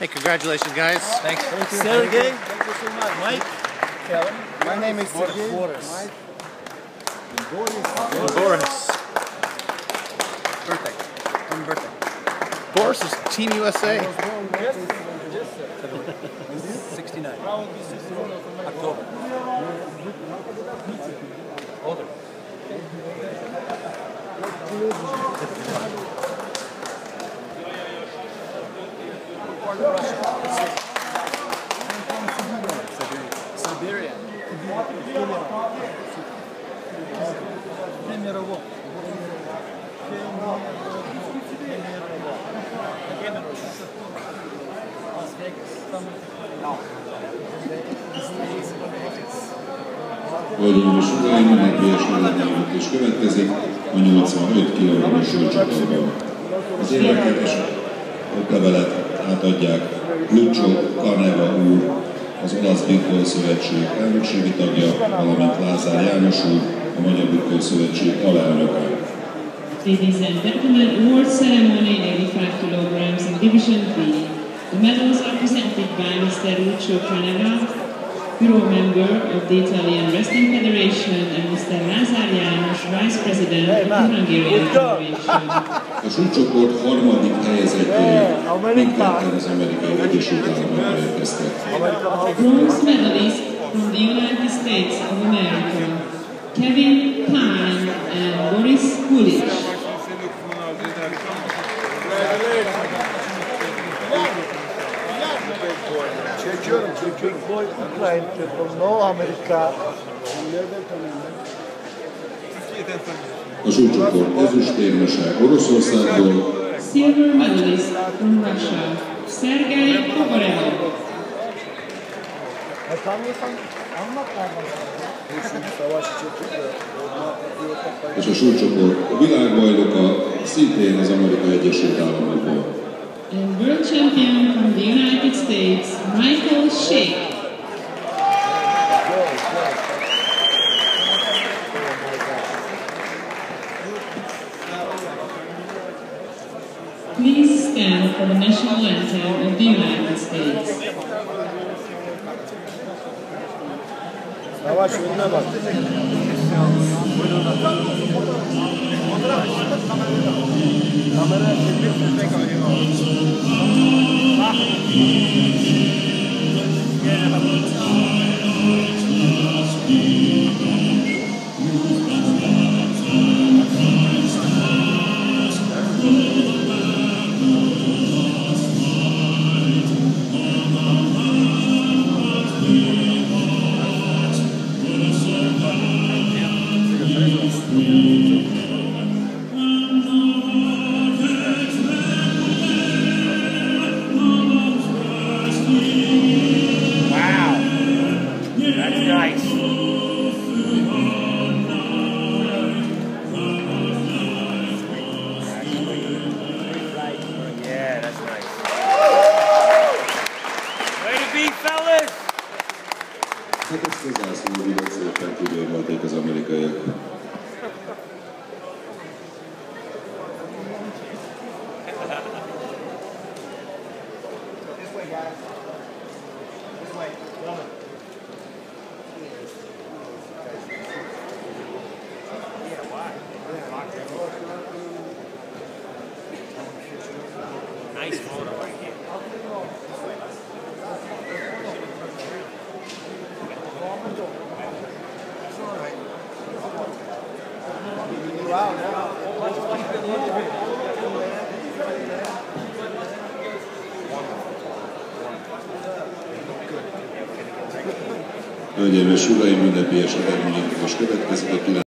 Hey, congratulations, guys. Thanks. Sergey. Thank you so much. Mike. Kevin. My name is Sergey. Boris. Mike. Boris. Birthday. Happy birthday. Boris is Team USA. 69. October. Older. Siberia. Hölgyeim és uraim, ünnepélyes meglepetés következik a 85 kg súlycsoportban. Az érdekeltes oklevelet átadják Lucio Caneva úr, az Olasz Birkói Szövetség elnökségi tagja, valamint Lázár János úr, a Magyar Birkói Szövetség alelnöke. Ladies and gentlemen, award ceremony 85 kilograms in Division B. The medals are presented by Mr. Lucio Caneva, Bureau member of the Italian Wrestling Federation, and Mr. Lázár János, Vice President of the Hungarian Federation. A súlycsoport harmadik helyezettjei mindketten az Amerikai Egyesült Államokba érkeztek. Bronze medalist from the United States of America, Kevin Pine and Boris Kulic. Boy, Ukraine, from no America. A súlycsoport ezüstérmese Oroszországból, Silver medalist from Russia, Sergei Kovarev. és a súlycsoport világbajnoka szintén az Amerikai Egyesült Államokból. And world champion from the United States, Michael Shake. Please stand for the national anthem of the United States. Hát ezt az zászlóvidat szépen kibérelték az amerikaiak. Nice photo right here. Hölgyeim és uraim, ünnepélyes eredményeket is következik a